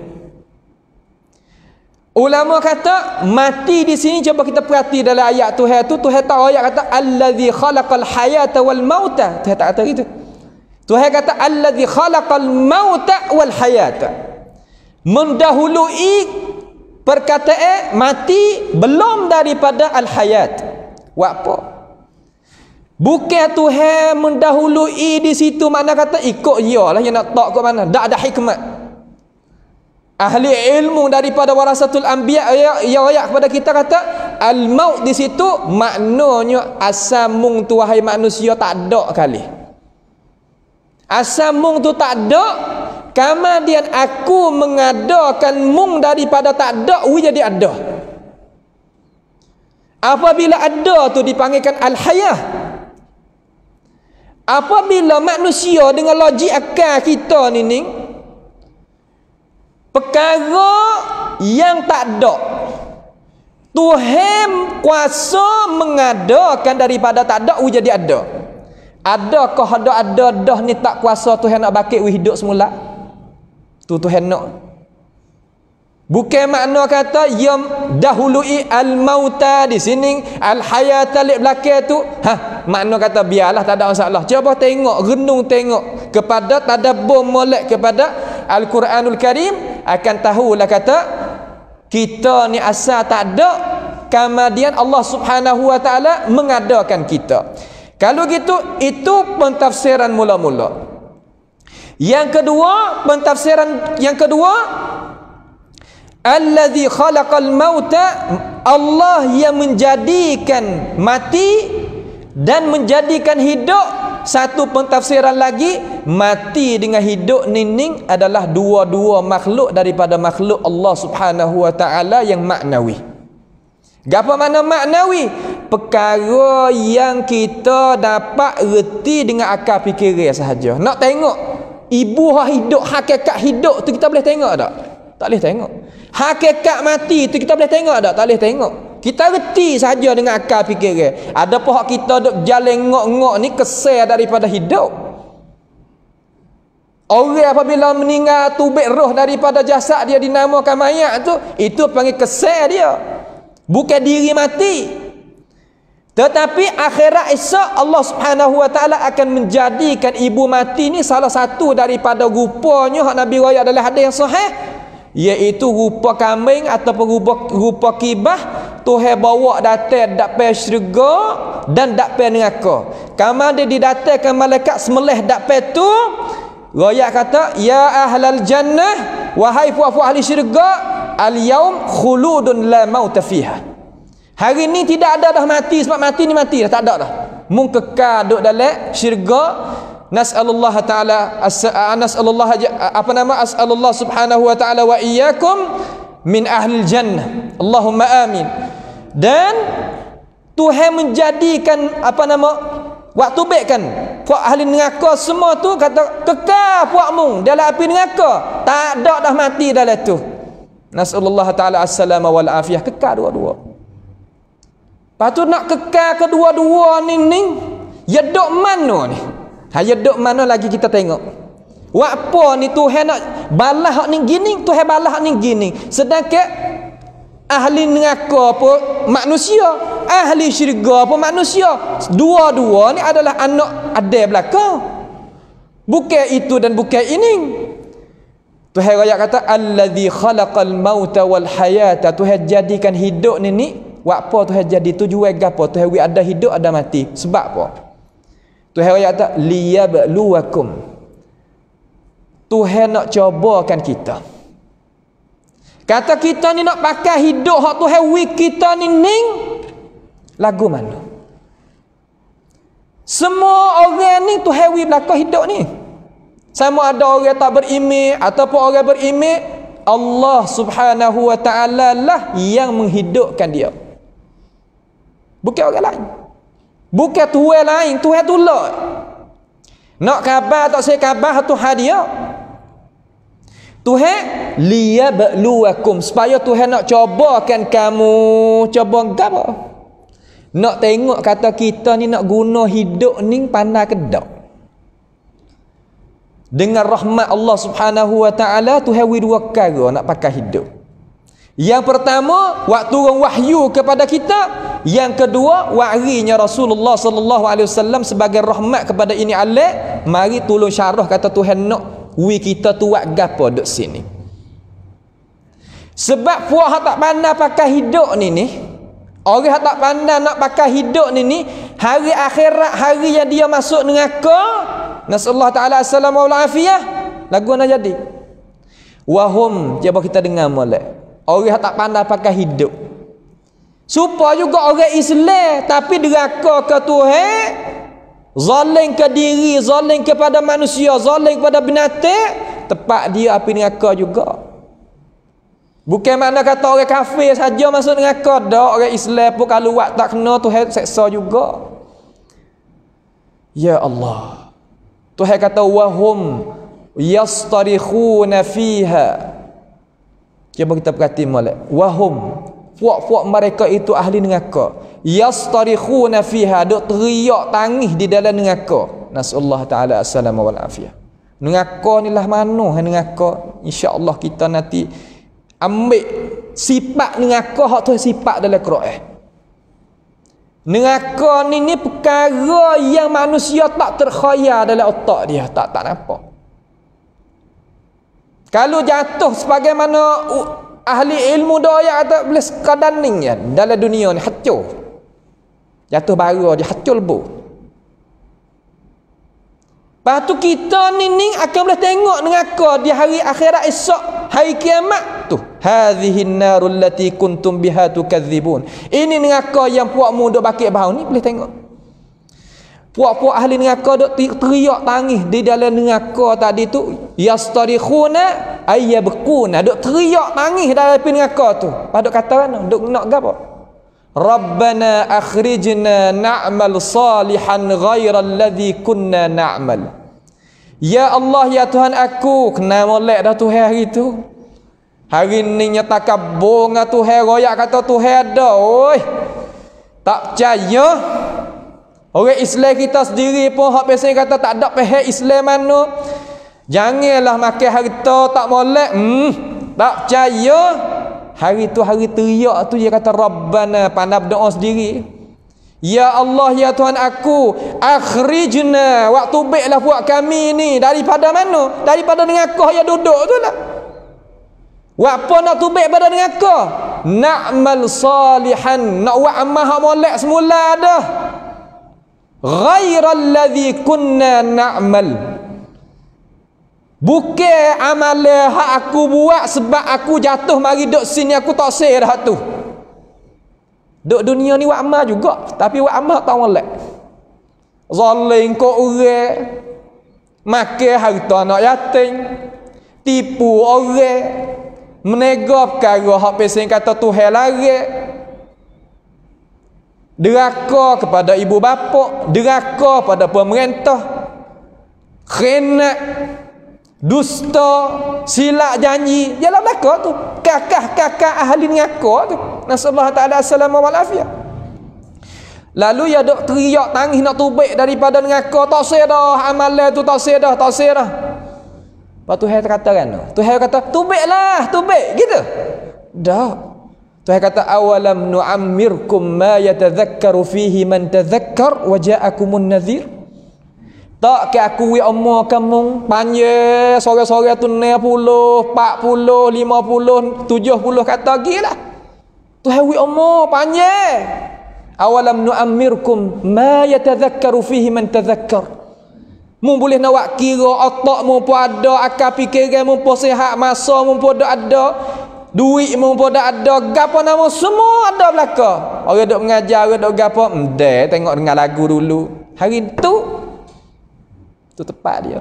Speaker 1: Ulama kata mati di sini, cuba kita perhati dalam ayat Tuhan tu, Tuhan tak ayat kata allazi khalaqal hayata wal mauta. Tuhan tak kata gitu. Tuhan kata allazi khalaqal mauta wal hayata. Mendahului perkataan mati belum daripada al hayat. Buat apa? Bukan Tuhan mendahului di situ makna kata ikut dia lah yang nak tak ke mana. Tak ada hikmat. Ahli ilmu daripada warasatul anbiya ya ayat kepada kita kata al maut di situ maknanya asamung tu wahai manusia tak ada kali. Asamung tu tak ada, kemudian aku mengadakan mung daripada tak ada wi jadi ada. Apabila ada tu dipanggilkan al hayah. Apabila manusia dengan logik akal kita ni ni perkara yang tak ada, Tuhan kuasa mengadakan daripada tak ada jadi ada. Adakah ada ada dah ni tak kuasa Tuhan nak bakit we hidup semula? Tu Tuhan nak. Bukan makna kata yang dahului al-mauta di sini, al-hayata li belakang tu. Ha, makna kata biarlah tak ada masalah. Cuba tengok, renung tengok kepada tadabbur molek kepada Al-Quranul Karim, akan tahulah kata kita ni asal tak ada, kemudian Allah Subhanahu wa taala mengadakan kita. Kalau gitu, itu pentafsiran mula-mula. Yang kedua, pentafsiran yang kedua, allazi khalaqal mauta, Allah yang menjadikan mati dan menjadikan hidup. Satu pentafsiran lagi, mati dengan hidup nining adalah dua-dua makhluk daripada makhluk Allah Subhanahu wa taala yang maknawi. Gapo makna maknawi? Perkara yang kita dapat reti dengan akal fikiran sahaja. Nak tengok ibu hak hidup, hakikat hidup tu kita boleh tengok tak? Tak boleh tengok. Hakikat mati tu kita boleh tengok tak? Tak boleh tengok. Kita reti saja dengan akal fikiran. Ada pihak kita duk jalan ngok-ngok ni kesal daripada hidup. Orang apabila meninggal tubik roh daripada jasad dia dinamakan mayat tu, itu panggil kesal dia. Bukan diri mati. Tetapi akhirat esok Allah Subhanahu wa taala akan menjadikan ibu mati ni salah satu daripada rupanya hak Nabi riwayat adalah hadis yang sahih, iaitu rupa kambing ataupun rupa, rupa kibah. Tuhan bawa datang dapat syurga dan dapat neraka. Kamu dia didatangkan malaikat semelih dapat tu, riwayat kata, ya ahlal jannah, wahai puak-puak ahli syurga, al yaum khuludun la mauta fiha. Hari ni tidak ada dah mati, sebab mati ni mati dah, tak ada dah. Mung kekal duduk dalam syurga. Nas'alullah ta'ala nas'alullah apa nama as'alullah subhanahu wa ta'ala wa iyyakum min ahli jannah. Allahumma amin. Dan Tuhan menjadikan apa nama waktu baik kan puak ahli neraka semua tu kata kekal puakmu dalam api neraka, tak ada dah mati dalam tu. Nas'alullah ta'ala as-salama wal afiyah, kekal dua-dua. Lepas tu nak kekal kedua-dua ni ni ya dok mana ni? Ha, ya dok mana lagi kita tengok. Apa ni Tuhan nak balas hak ni gini, Tuhan balas hak ni gini. Sedangkan ahli neraka pun manusia, ahli syurga pun manusia. Dua-dua ni adalah anak adil belaka. Bukan itu dan bukan ini. Tuhan ayat kata allazi khalaqal mauta wal hayata. Tuhan jadikan hidup ni ni. Apa Tuhan jadi tujuan gapo? Tuhan wi ada hidup ada mati. Sebab apa? Tuhan ayat kata liyabluwakum. Tuhan nak cobakan kita. Kata kita ni nak pakai hidup hak Tuhan wi kita ni ning lagu mana? Semua orang ni Tuhan wi belaka hidup ni. Sama ada orang tak beriman ataupun orang beriman, Allah Subhanahu wa taala lah yang menghidupkan dia. Bukan orang lain. Bukan Tuhan lain, Tuhan tu lah. Nak khabar tak saya khabar tu hadiah. Tuhan liyabluwakum, supaya Tuhan nak cobakan kamu. Coba gapo? Nak tengok kata kita ni nak guna hidup ni pandai ke tak? Dengan rahmat Allah Subhanahu wa taala Tuhan wi dua perkara nak pakai hidup. Yang pertama, waktu turun wahyu kepada kita. Yang kedua, warinya Rasulullah sallallahu alaihi wasallam sebagai rahmat kepada ini alam. Mari tolong syarah kata Tuhan nak wi kita tu buat gapo duk sini. Sebab puak hak tak pandai pakai hidup ni ni, orang hak tak pandai nak pakai hidup ni ni, hari akhirat, hari yang dia masuk neraka, nasallahu taala assalamu wal afiyah, lagu nak jadi. Wahum, cuba kita dengar molek. Orang yang tak pandai pakai hidup. Supaya juga orang Islam tapi deraka ke Tuhan, zalim ke diri, zalim kepada manusia, zalim kepada binatang, tepat dia api neraka juga. Bukan makna kata orang kafir saja masuk neraka, dak. Orang Islam pun kalau buat tak kena Tuhan seksa juga. Ya Allah. Tuhan kata wahum yastarikhuna fiha. Cuba kita perhati molek. Wahum, puak-puak mereka itu ahli neraka. Yastarikhuna fiha, duk teriak tangis di dalam neraka. Nasallahu taala assalamu wal afiyah. Neraka ni lah mana neraka? Insya-Allah kita nanti ambil sifat neraka hak tu sifat dalam Quran. Neraka ni ni perkara yang manusia tak terkhayal dalam otak dia, tak tak nampak. Kalau jatuh sebagaimana ahli ilmu doa kata boleh sekadar ni ya, dalam dunia ni hancur. Jatuh bara dia hancur lebu. Lepas tu kita ni ni akan boleh tengok neraka di hari akhirat esok, hari kiamat tu. Hadhihin narul lati kuntum biha tukadzibun. Ini neraka yang puakmu duk bakit bau ni boleh tengok. Puak-puak ahli neraka duk teriak tangis di dalam neraka tadi tu. Yastarikhuna ayyabquna, duk teriak tangis dalam api neraka tu. Paduk kata mana? Duk nak gapo? Rabbana akhrijna na'mal salihan ghairal ladzi kunna na'mal. Ya Allah, ya Tuhan aku, kena molek dah Tuhan hari tu. Hari ni nyata kabur dengan Tuhan, royak kata Tuhan ada. Oi. Tak percaya. Orang Islam kita sendiri pun hak biasa kata tak ada pihak Islam mana. Janganlah makan harta tak molek. Hmm, tak percaya. Hari tu hari teriak tu dia kata Rabbana, pandai berdoa sendiri. Ya Allah, ya Tuhan aku, akhrijna, waktu baiklah buat kami ni daripada mana? Daripada neraka yang duduk tu lah. Apa nak tubik pada neraka? Na'mal salihan, nak buat amal hak molek semula dah. Ghairal ladzi kunna na'mal. Bukan amalan hak aku buat sebab aku jatuh mari duk sini aku tak seh dah tu. Duk dunia ni buat amal juga, tapi buat amal tak molek. Zalim kau orang, makan harta anak yatim, tipu orang, menega perkara hak pesan kata Tuhan larang. Deraka kepada ibu bapa, deraka pada pemerintah, khianat, dusta, silap janji, jalan belaka tu. Kakak-kakak ahli neraka tu. Nasallahu taala assalamu wal afiyah. Lalu ya dok teriak tangis nak tubik daripada neraka, tak sah dah amalan tu, tak sah dah, tak sah dah. Lepas tu Tuhan kata kan, Tuhan kata tubiklah, tubik gitu. Dah. Tuhan kata awalam nu'ammirkum ma yatadhakkaru fihi man tadhakkar wa ja'akumun nadhir. Tak ke aku wi umur kamu panjang sore-sore tu enam puluh, empat puluh, lima puluh, tujuh puluh kata gilah. Tuhan wi umur panjang. Awalam nu'ammirkum ma yatadhakkaru fihi man tadhakkar. Mu boleh nak buat kira otak mu pun ada, akal fikiran mu pun sihat, masa mu pun ada, duit mu pun ada, gapo nama semua ada belaka. Orang duk mengajar, orang duk gapo, mdeh tengok dengar lagu dulu. Hari tu tu tepat dia.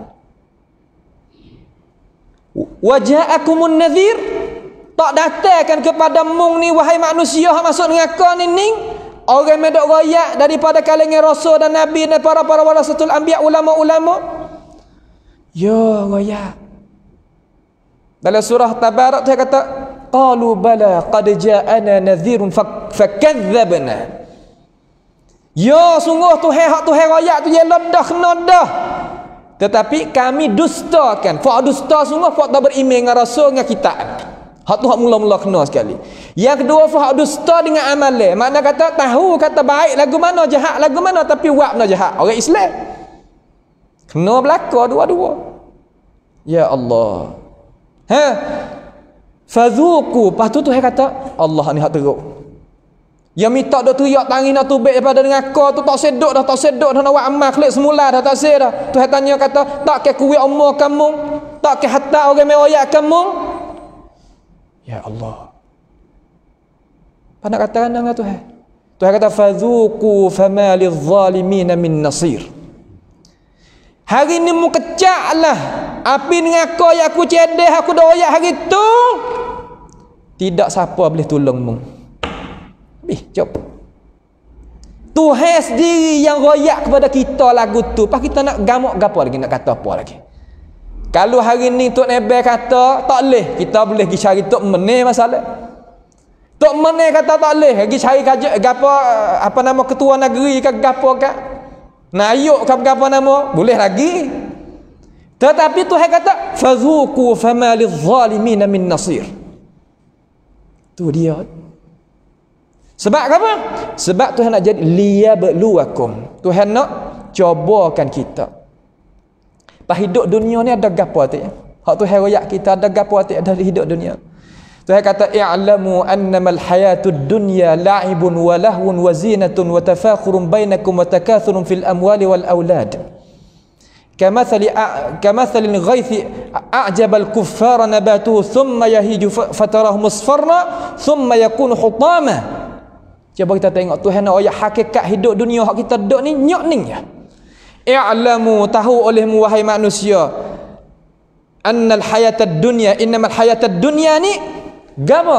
Speaker 1: Wa ja'akumun nadhir, tak datangkan kepada mung ni wahai manusia hak masuk neraka ni ning. Orang medok royak daripada kalangan rasul dan nabi dan para para warasatul anbiya, ulama-ulama. Ya royak. Dalam surah Tabarak dia kata qalu bala qad ja'ana nadhirun fakadzabna. Ya sungguh Tuhan hak Tuhan royak tu je dah kena dah. Tetapi kami dustakan. Fa dusta sungguh fa tak beriman dengan rasul dengan kitab. Hak tu hak mula-mula kena sekali. Yang kedua fa dusta dengan amalan. Makna kata tahu kata baik lagu mana, jahat lagu mana, tapi buat mana jahat. Orang Islam kena belaka dua-dua. Ya Allah. Ha. Fadhuqu. Lepas tu Tuhan kata Allah ni hak teruk. Yang minta dak teriak tangis nak tubik daripada neraka tu tak sedok dah, tak sedok dah nak buat amal klik semula dah, tak sed dah. Tuhan tanya kata tak ke kuwi umur kamu, tak ke hatta orang meroyak kamu. Ya Allah. Apa nak katakan dengan Tuhan? Tuhan kata fadhuqu fama lidh-dhalimin min nasir. Hari ni mu kecaklah api neraka yang aku cedeh aku doyak hari tu. Tidak siapa boleh tolongmu. Bih, jom. Tuhan sendiri yang royak kepada kita lagu tu. Pas kita nak gamuk gapo lagi, nak kata apa lagi? Kalau hari ni Tok Nebel kata tak boleh, kita boleh pergi cari Tok Meneh masalah. Tok Meneh kata tak boleh, pergi cari gapo apa nama ketua negeri ke gapo ke? Nayuk ke apa nama? Boleh lagi. Tetapi Tuhan kata fadhuqu fama lidh-dhalimin min nasir. Tu dia. Sebab apa? Sebab Tuhan nak jadi liyabluwakum. Tuhan nak cobakan kita. Pas hidup dunia ni ada gapo atik? Hak Tuhan royak kita ada gapo atik ada hidup dunia. Tuhan kata i'lamu annamal hayatud dunya la'ibun wa lahwun wa zinatun wa tafakhurun bainakum wa takathurun fil amwali wal aulad. Kamathali kamathali al-ghaythi a'jaba al-kuffara nabatuhu thumma yahiju fatarahu musfarra thumma yakunu hutama. Cuba kita tengok Tuhan nak ayat hakikat hidup dunia hak kita duduk ni nyok ning ya. I'lamu tahu olehmu wahai manusia annal hayatad dunya innamal hayatad dunya ni gapo?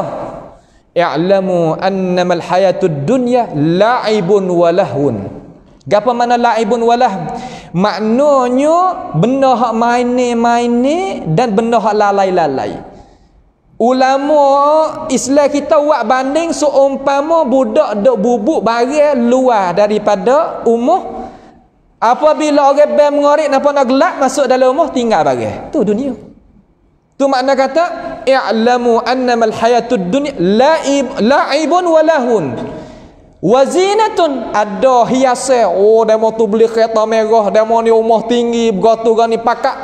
Speaker 1: I'lamu annamal hayatud dunya la'ibun wa lahwun. Gapo mana la'ibun wa lahw? Maknanya benda hak main-main dan benda hak lalai-lalai. Ulama Islam kita buat banding seumpama budak dok bubuk barang luar daripada umur. Apabila orang bem mengorik napa nak gelak masuk dalam rumah tinggal barang. Tu dunia. Tu makna kata i'lamu annamal hayatud dunya la'ib la'ibun wa lahun wa zinatun. Ada hiasan. Oh demo tu beli kereta merah, demo ni rumah tinggi, begotu gani pakak.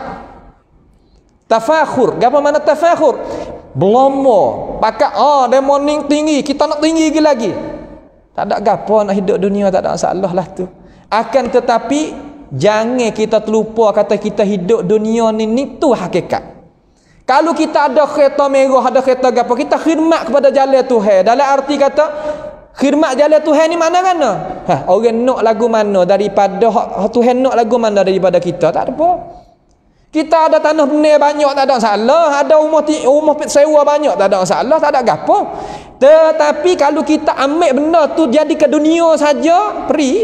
Speaker 1: Tafakhur. Apa makna tafakhur? Belomo pakak ah demo ning tinggi, kita nak tinggi lagi. Tak ada gapo nak hidup dunia, tak ada masalah lah tu. Akan tetapi jangan kita terlupa kata kita hidup dunia ni ni tu hakikat. Kalau kita ada kereta merah, ada kereta gapo, kita khidmat kepada jalan Tuhan. Dalam arti kata khidmat jalan Tuhan ni mana mana? Ha, orang nak lagu mana daripada Tuhan nak lagu mana daripada kita? Tak ada apa. Kita ada tanah benih banyak, tak ada masalah. Ada rumah rumah sewa banyak, tak ada masalah, tak ada gapo. Tetapi kalau kita ambil benda tu jadi ke dunia saja, peri.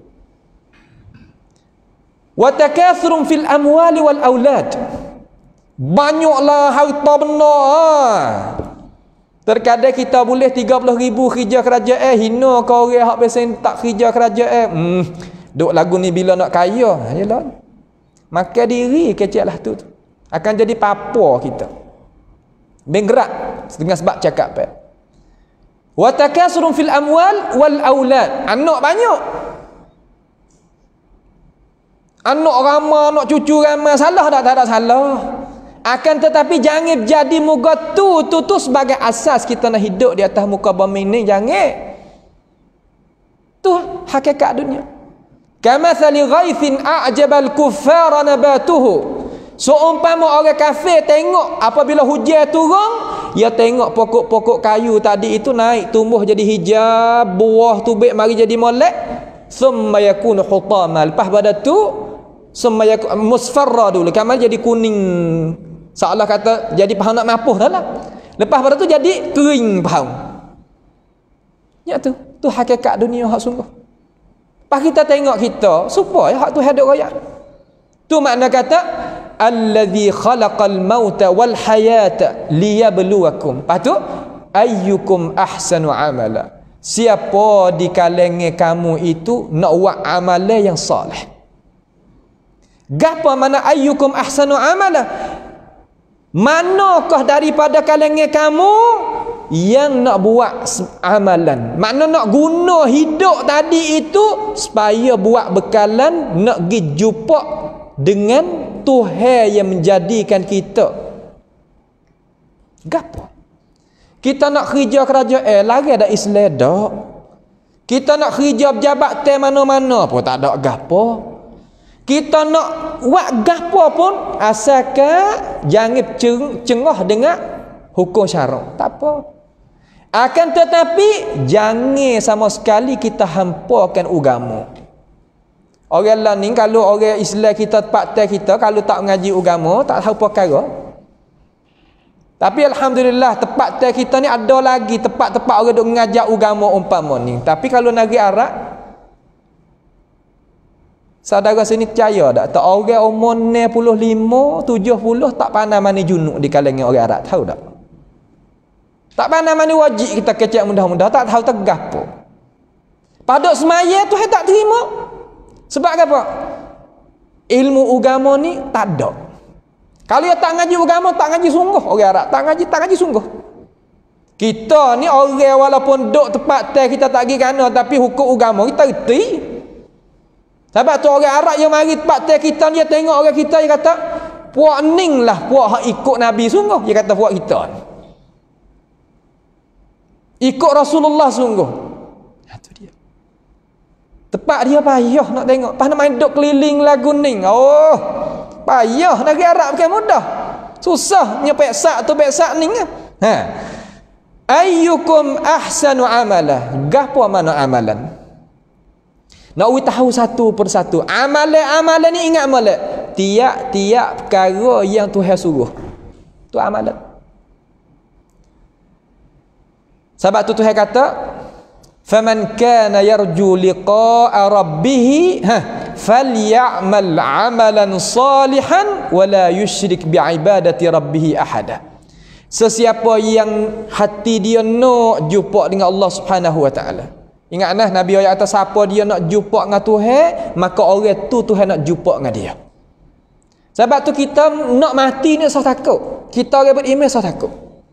Speaker 1: Wa takatsurun fil amwali wal aulad. Banyaklah harta benda. Terkadang kita boleh tiga puluh ribu kerja kerajaan, hina kau orang hak biasa tak kerja kerajaan. Hmm, duk lagu ni bila nak kaya, yalah. Maka diri kecil lah tu, tu akan jadi papa kita bergerak dengan sebab cakap apa wa takasurun fil amwal wal aulad. Anak banyak, anak ramai, anak cucu ramai, salah tak? Tak ada salah. Akan tetapi jangan jadi muka tu tu tu sebagai asas kita nak hidup di atas muka bumi ni. Jangan. Tu hakikat dunia. Kamathali ghaithin a'jabal kuffara nabatuhu. Seumpama orang kafir tengok apabila hujan turun, dia tengok pokok-pokok kayu tadi itu naik tumbuh jadi hijau, buah tubik mari jadi molek, thumma yakunu hutama. Lepas pada tu summa yakunu musfarra dulu, kamal jadi kuning. Seolah kata jadi pahang nak mapuh dah lah. Lepas pada tu jadi kering pahang. Ya tu, tu hakikat dunia hak sungguh. Pas kita tengok kita supaya hak tu hidup raya. Tu makna kata allazi khalaqal mauta wal hayata liyabluwakum. Lepas tu ayyukum ahsanu amala. Siapa di kalangan kamu itu nak buat amalan yang soleh. Gapo mana ayyukum ahsanu amala? Manakah daripada kalangan kamu yang nak buat amalan, makna nak guna hidup tadi itu supaya buat bekalan nak pergi jumpa dengan Tuhan yang menjadikan kita. Gapo? Kita nak kerja kerajaan eh, lagi ada Islam dak. Kita nak kerja pejabat te mana-mana pun tak ada gapo. Kita nak buat gapo pun asalkan jangan cengah dengan hukum syarak. Tak apa. Akan tetapi jangan sama sekali kita hampakan agama. Orang lain kalau orang Islam kita tempat kita kalau tak mengaji agama tak tahu perkara. Tapi alhamdulillah tempat kita ni ada lagi tempat-tempat orang duk mengajar agama umpama ni. Tapi kalau negeri Arab, saudara sini percaya tak? Tak orang umur enam puluh lima, tujuh puluh tak pandai mani junuk di kalangan orang Arab, tahu tak? Tak pandai mani wajib kita kecek mudah-mudah, tak tahu tegah apa. Pada semaya tu tak terima. Sebab apa? Ilmu agama ni tak ada. Kalau dia tak ngaji agama, tak ngaji sungguh orang Arab, tak ngaji, tak ngaji sungguh. Kita ni orang walaupun duk tempat teh kita tak pergi kana, tapi hukum agama kita reti. Sebab tu orang Arab yang mari tempat teh kita, dia tengok orang kita, dia kata puak ning lah puak hak ikut Nabi sungguh. Dia kata puak kita ikut Rasulullah sungguh. Itu dia. Tempat dia payah nak tengok. Pas nak main duk keliling lagu ning. Oh, payah negeri Arab bukan mudah. Susah nyampe sak tu sak ning. Ha. Ayyukum ahsanu amala. Gapo mana amalan? Nak we tahu satu persatu. Amalan-amalan ni ingat molek. Tiap-tiap perkara yang Tuhan suruh. Tu amalan. Sebab tu Tuhan kata, faman kana yarju liqa'a rabbih ha falyamal 'amalan salihan wala yusyrik bi'ibadati rabbih ahada. Sesiapa yang hati dia nak jumpa dengan Allah Subhanahu wa taala. Ingatlah Nabi ayat atas, siapa dia nak jumpa dengan Tuhan, maka orang tu Tuhan nak jumpa dengan dia. Sebab tu kita nak mati ni usah takut. Kita orang beriman usah takut.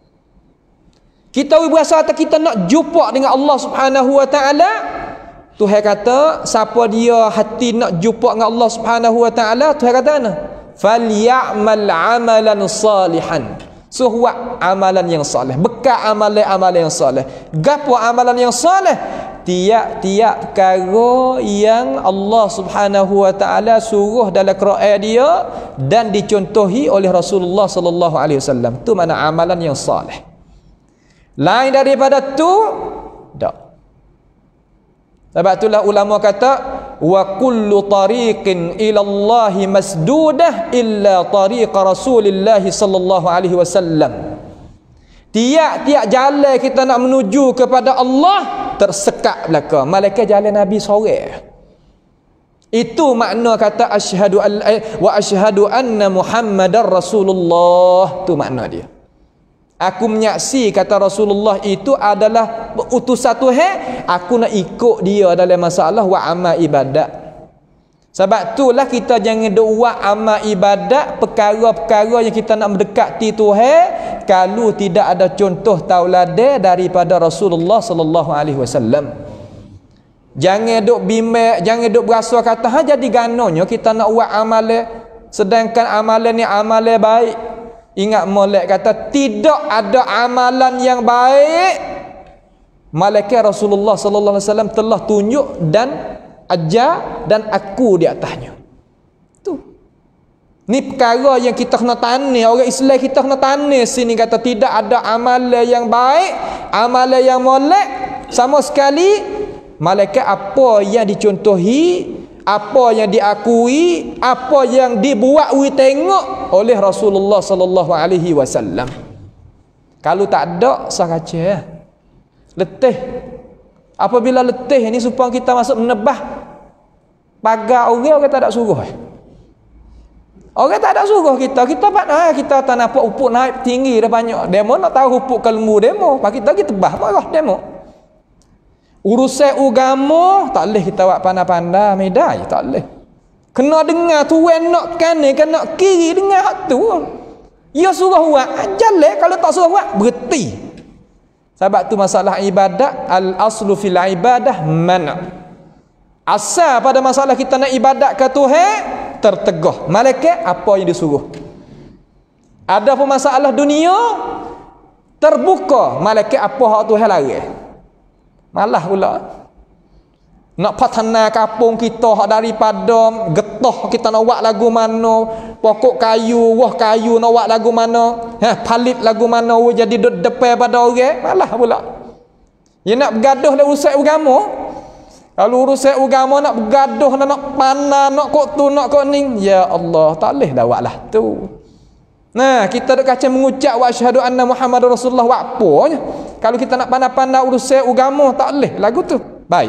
Speaker 1: Kita berasa kata kita nak jumpa dengan Allah Subhanahu wa taala. Tuhan kata siapa dia hati nak jumpa dengan Allah Subhanahu wa taala, Tuhan kata mana? Falyamal 'amalan salihan. Suhwa amalan yang soleh, bekal amalan-amalan yang soleh. Gapo amalan yang soleh? Tiap-tiap perkara yang Allah Subhanahu wa taala suruh dalam Quran dia dan dicontohi oleh Rasulullah sallallahu alaihi wasallam. Tu mana amalan yang soleh. Lain daripada tu tak. Sebab itulah ulama kata wa kullu tariqin ila Allah masdudah illa tariq Rasulillah sallallahu alaihi wasallam. Tiap-tiap jalan kita nak menuju kepada Allah tersekat belaka, malaikat jalan Nabi sore. Itu makna kata asyhadu an wa asyhadu anna Muhammadar Rasulullah. Tu makna dia. Aku menyaksi kata Rasulullah itu adalah utusan Tuhan, aku nak ikut dia dalam masalah wa amal ibadat. Sebab itulah kita jangan doa amal ibadat, perkara-perkara yang kita nak mendekati Tuhan kalau tidak ada contoh tauladan daripada Rasulullah sallallahu alaihi wasallam. Jangan duk bimbang, jangan duk berasa kata ha jadi ganonyo kita nak buat amalan sedangkan amalan ni amalan baik. Ingat molek kata tidak ada amalan yang baik malaikat Rasulullah sallallahu alaihi wasallam telah tunjuk dan ajar dan aku di atasnya. Tu. Ni perkara yang kita kena tanya, orang Islam kita kena tanya sini kata tidak ada amalan yang baik, amalan yang molek sama sekali malaikat apa yang dicontohi, apa yang diakui, apa yang dibuat we tengok oleh Rasulullah sallallahu alaihi wasallam. Kalau tak ada sah kaca. Letih. Apabila letih ni supaya kita masuk menebah pagar orang, orang tak ada suruh. Orang tak ada suruh kita. Kita patah kita tak nampak upuk naik tinggi dah banyak. Demo nak tahu upuk kelemu demo. Pak kita pergi tebah marah demo. Urusan agama tak boleh kita buat pandai-pandai medai, tak boleh. Kena dengar tuan nak kanan, kena kiri dengar hak tu. Ya suruh buat, jalan, kalau tak suruh buat berhenti. Sebab tu masalah ibadat, al aslu fil ibadah mana. Asal pada masalah kita nak ibadat ke Tuhan tertegah. Malaikat apa yang disuruh. Ada pun masalah dunia terbuka, malaikat apa hak Tuhan larang. Malah pula nak patana kampung kita hak daripada getah kita nak buat lagu mana, pokok kayu, wah kayu nak buat lagu mana, ha palit lagu mana jadi depan pada orang, malah pula. Ya nak bergaduh dalam urusan agama. Kalau urusan agama nak bergaduh nak panah, nak kok tu, nak kok ning, ya Allah, tak boleh dah buatlah tu. Nah, kita duk kacau mengucap wa asyhadu anna Muhammadar Rasulullah wa apanya. Kalau kita nak pandai-pandai urusan agama tak boleh lagu tu. Baik.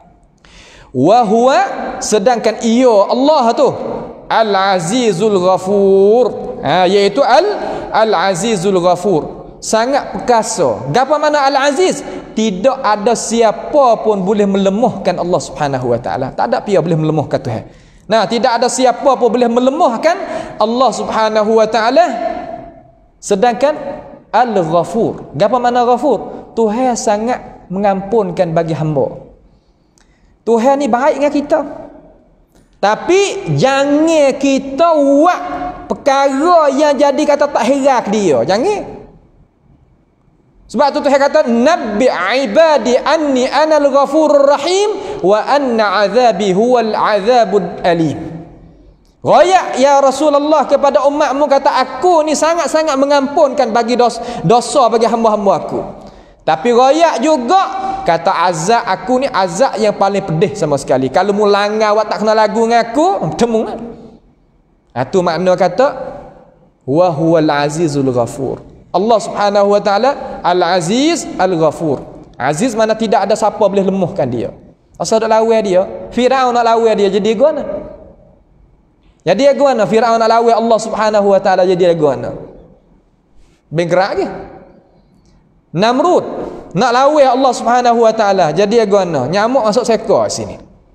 Speaker 1: Wa huwa sedangkan ia Allah tu Al-Azizul Ghafur. Ha iaitu Al Al-Azizul Ghafur. Sangat perkasa. Gapo makna Al-Aziz? tidak ada siapa pun boleh melemahkan Allah Subhanahu wa taala. Tak ada pia boleh melemahkan Tuhan. Nah, tidak ada siapa pun boleh melemahkan Allah Subhanahu wa taala. Sedangkan Al-Ghafur. Apa makna Ghafur? Tuhan sangat mengampunkan bagi hamba. Tuhan ni baik dengan kita. Tapi jangan kita buat perkara yang jadi kata tak herak dia. Jangan. Sebab tu Tuhan kata nabbi ibadi anni anal ghafurur rahim wa anna azabi huwal azabul alim. Royak ya Rasulullah kepada umatmu, kata aku ni sangat-sangat mengampunkan bagi dosa, dosa bagi hamba-hamba aku. Tapi royak juga kata azab aku ni azab yang paling pedih sama sekali. Kalau mu langgar awak tak kena lagu dengan aku, temu kan. Itu makna kata wa huwal azizul ghafur. Allah Subhanahu wa taala Al-Aziz Al-Ghafur. Aziz mana tidak ada siapa boleh lemahkan dia. Asal nak lawan dia, Firaun nak lawan dia jadi guna. Jadi guna Firaun nak lawan Allah Subhanahu wa taala jadi guna. Benggerak ke? Namrud nak lawan Allah Subhanahu wa taala jadi guna. Nyamuk masuk sekor sini.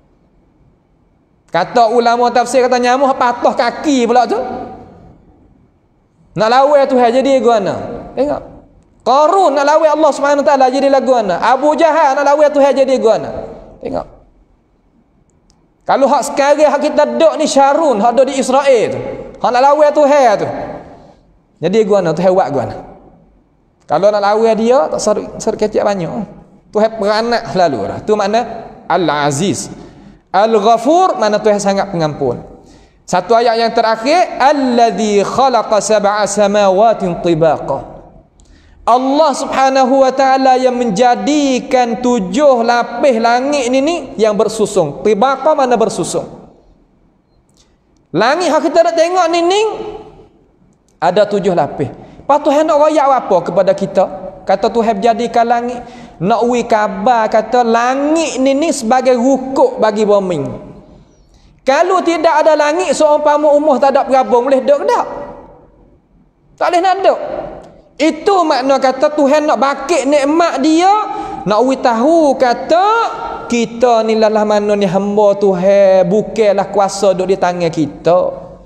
Speaker 1: Kata ulama tafsir kata nyamuk patah kaki pula tu. Nak lawan Tuhan jadi guna. Tengok. Qarun nak lawan Allah Subhanahu wa taala jadi guna. Abu Jahal nak lawan Tuhan jadi guna. Tengok. Kalau hak sekarang hak kita dok ni Syarun, hak dok di Israel tu. Hak nak lawan Tuhan tu. Jadi guna Tuhan buat guna. Kalau nak lawan dia tak sarut sarut kecik banyak. Tuhan beranak selalu dah. Tu makna Al-Aziz. Al-Ghafur mana Tuhan sangat pengampun. Satu ayat yang terakhir, allazi khalaqa sab'a samawatin tibaqa. Allah Subhanahu wa taala yang menjadikan tujuh lapis langit ni ni yang bersusung. Tibaqa mana bersusung. Langit yang kita nak tengok ni ni ada tujuh lapis. Lepas Tuhan nak royak apa kepada kita? Kata Tuhan jadikan langit, nak wi kabar kata langit ni ni sebagai rukuk bagi bumi. Kalau tidak ada langit, seumpama umur tak ada perabung, boleh duduk tak? Tak boleh nak duduk. Itu makna kata Tuhan nak bakit nikmat dia, nak we tahu kata kita ni lah mana ni hamba Tuhan, bukanlah kuasa duduk di tangan kita.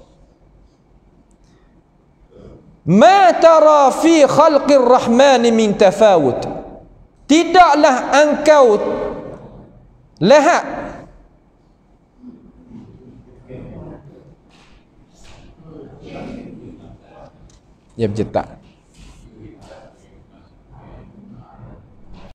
Speaker 1: Ma tara fi khalqir rahmani min tafawut. Tidaklah engkau lihat ya bercetak